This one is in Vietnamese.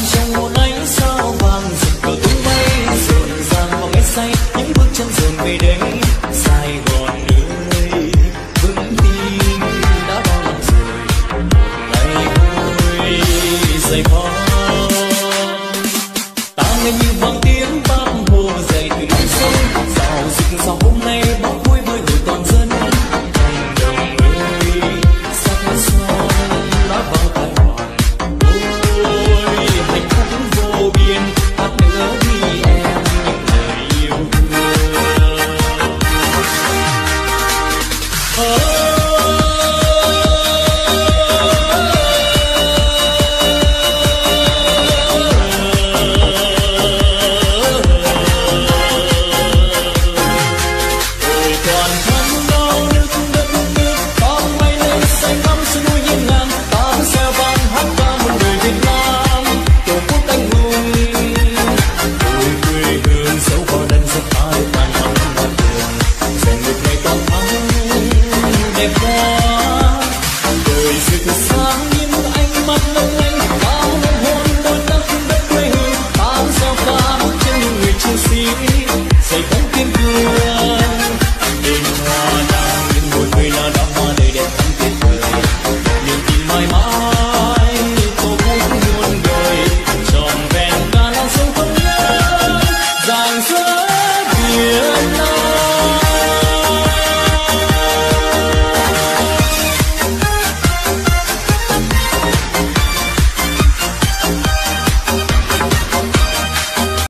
trong một ánh sao vàng rực cờ tung bay rộn ràng vào ngày say những bước chân dồn về đây Sài Gòn ơi vững tin đã bao năm rồi một ngày vui dày vò